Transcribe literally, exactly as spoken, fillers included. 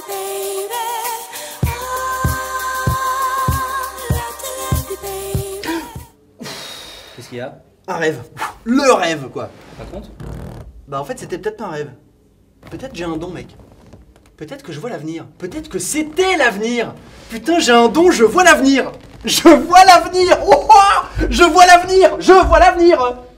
Qu'est-ce qu'il y a? Un rêve. Le rêve, quoi. Par contre? Bah en fait, c'était peut-être pas un rêve. Peut-être j'ai un don, mec. Peut-être que je vois l'avenir. Peut-être que c'était l'avenir. Putain, j'ai un don, je vois l'avenir. Je vois l'avenir. Oh, oh, je vois l'avenir. Je vois l'avenir.